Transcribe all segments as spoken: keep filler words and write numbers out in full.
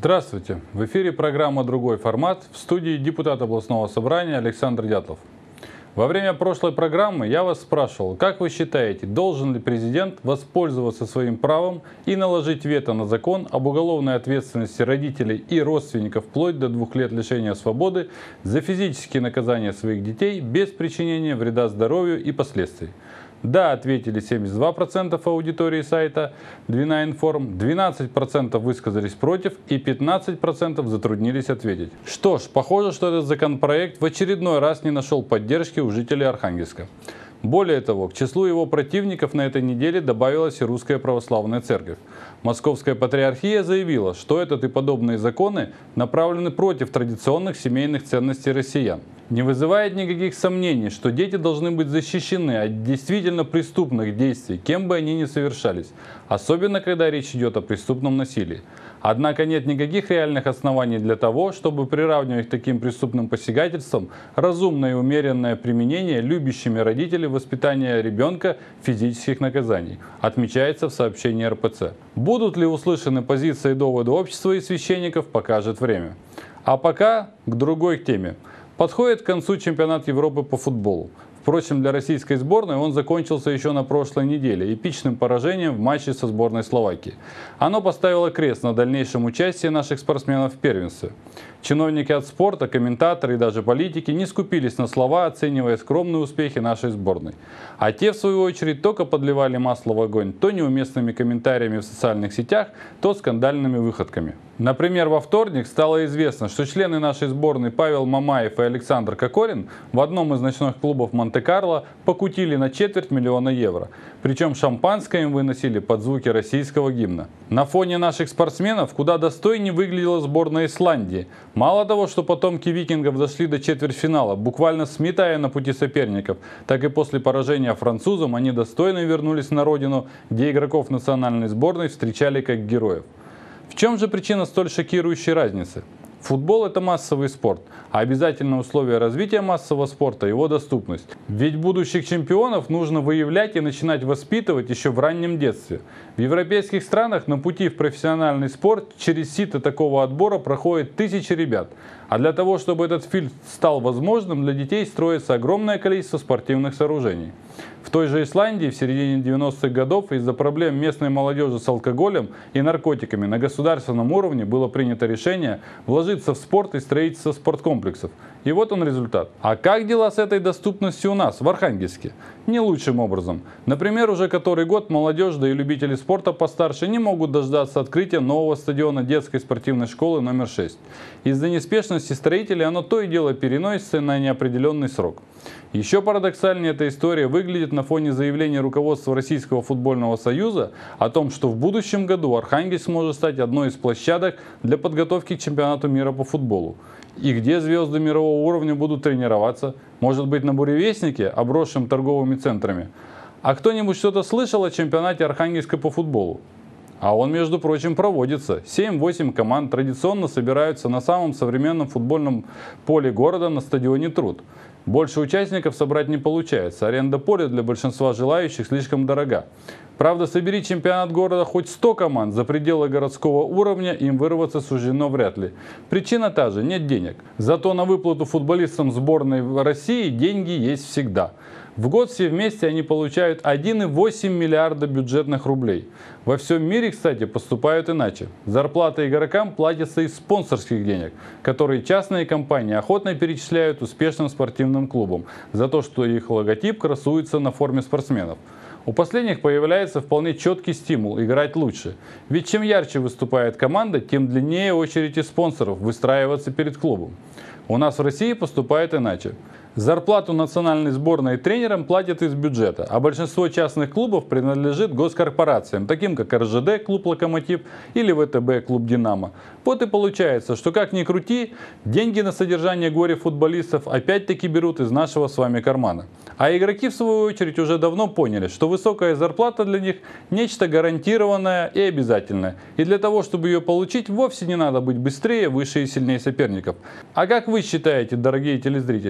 Здравствуйте! В эфире программа «Другой формат», в студии депутат областного собрания Александр Дятлов. Во время прошлой программы я вас спрашивал, как вы считаете, должен ли президент воспользоваться своим правом и наложить вето на закон об уголовной ответственности родителей и родственников вплоть до двух лет лишения свободы за физические наказания своих детей без причинения вреда здоровью и последствий? Да, ответили семьдесят два процента аудитории сайта Двина Информ, двенадцать процентов высказались против и пятнадцать процентов затруднились ответить. Что ж, похоже, что этот законопроект в очередной раз не нашел поддержки у жителей Архангельска. Более того, к числу его противников на этой неделе добавилась и Русская Православная Церковь. Московская Патриархия заявила, что этот и подобные законы направлены против традиционных семейных ценностей россиян. Не вызывает никаких сомнений, что дети должны быть защищены от действительно преступных действий, кем бы они ни совершались, особенно когда речь идет о преступном насилии. Однако нет никаких реальных оснований для того, чтобы приравнивать к таким преступным посягательствам разумное и умеренное применение любящими родителями воспитания ребенка физических наказаний, отмечается в сообщении эр пэ цэ. Будут ли услышаны позиции и доводы общества и священников, покажет время. А пока к другой теме. Подходит к концу чемпионат Европы по футболу. Впрочем, для российской сборной он закончился еще на прошлой неделе эпичным поражением в матче со сборной Словакии. Оно поставило крест на дальнейшем участии наших спортсменов в первенстве. Чиновники от спорта, комментаторы и даже политики не скупились на слова, оценивая скромные успехи нашей сборной. А те, в свою очередь, только подливали масло в огонь то неуместными комментариями в социальных сетях, то скандальными выходками. Например, во вторник стало известно, что члены нашей сборной Павел Мамаев и Александр Кокорин в одном из ночных клубов Монте-Карло покутили на четверть миллиона евро. Причем шампанское им выносили под звуки российского гимна. На фоне наших спортсменов куда достойнее выглядела сборная Исландии. Мало того, что потомки викингов дошли до четвертьфинала, буквально сметая на пути соперников, так и после поражения французам они достойно вернулись на родину, где игроков национальной сборной встречали как героев. В чем же причина столь шокирующей разницы? Футбол – это массовый спорт, а обязательное условие развития массового спорта – его доступность. Ведь будущих чемпионов нужно выявлять и начинать воспитывать еще в раннем детстве. В европейских странах на пути в профессиональный спорт через сито такого отбора проходят тысячи ребят. А для того, чтобы этот фильтр стал возможным, для детей строится огромное количество спортивных сооружений. В той же Исландии в середине девяностых годов из-за проблем местной молодежи с алкоголем и наркотиками на государственном уровне было принято решение вложиться в спорт и строительство спорткомплексов. И вот он результат. А как дела с этой доступностью у нас, в Архангельске? Не лучшим образом. Например, уже который год молодежь, да и любители спорта постарше не могут дождаться открытия нового стадиона детской спортивной школы номер шесть. Из-за неспешности строителей оно то и дело переносится на неопределенный срок. Еще парадоксальнее эта история выглядит на фоне заявления руководства Российского футбольного союза о том, что в будущем году Архангельск может стать одной из площадок для подготовки к чемпионату мира по футболу. И где звезды мирового уровня будут тренироваться? Может быть, на Буревестнике, обросшем торговыми центрами? А кто-нибудь что-то слышал о чемпионате Архангельска по футболу? А он, между прочим, проводится. семь-восемь команд традиционно собираются на самом современном футбольном поле города на стадионе Труд. Больше участников собрать не получается. Аренда поля для большинства желающих слишком дорога. Правда, собери чемпионат города хоть сто команд, за пределы городского уровня им вырваться суждено вряд ли. Причина та же – нет денег. Зато на выплату футболистам сборной России деньги есть всегда. В год все вместе они получают один и восемь миллиарда бюджетных рублей. Во всем мире, кстати, поступают иначе. Зарплаты игрокам платятся из спонсорских денег, которые частные компании охотно перечисляют успешным спортивным клубам за то, что их логотип красуется на форме спортсменов. У последних появляется вполне четкий стимул играть лучше. Ведь чем ярче выступает команда, тем длиннее очередь из спонсоров выстраиваться перед клубом. У нас в России поступает иначе. Зарплату национальной сборной тренерам платят из бюджета, а большинство частных клубов принадлежит госкорпорациям, таким как эр жэ дэ, клуб «Локомотив» или вэ тэ бэ, клуб «Динамо». Вот и получается, что как ни крути, деньги на содержание горе-футболистов опять-таки берут из нашего с вами кармана. А игроки, в свою очередь, уже давно поняли, что высокая зарплата для них – нечто гарантированное и обязательное. И для того, чтобы ее получить, вовсе не надо быть быстрее, выше и сильнее соперников. А как вы считаете, дорогие телезрители, стоит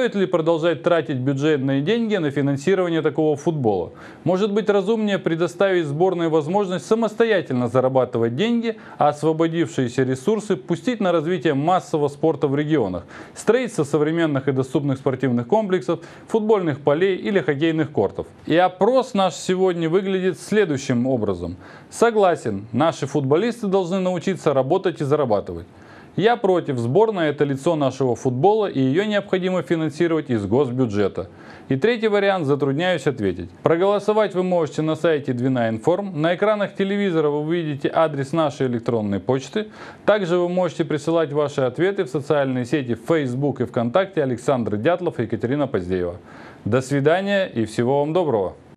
Стоит ли продолжать тратить бюджетные деньги на финансирование такого футбола? Может быть, разумнее предоставить сборной возможность самостоятельно зарабатывать деньги, а освободившиеся ресурсы пустить на развитие массового спорта в регионах, строительство современных и доступных спортивных комплексов, футбольных полей или хоккейных кортов. И опрос наш сегодня выглядит следующим образом. Согласен, наши футболисты должны научиться работать и зарабатывать. Я против, сборная – это лицо нашего футбола, и ее необходимо финансировать из госбюджета. И третий вариант затрудняюсь ответить. Проголосовать вы можете на сайте Двина Информ. На экранах телевизора вы увидите адрес нашей электронной почты. Также вы можете присылать ваши ответы в социальные сети Facebook и ВКонтакте. Александр Дятлов и Екатерина Поздеева. До свидания и всего вам доброго.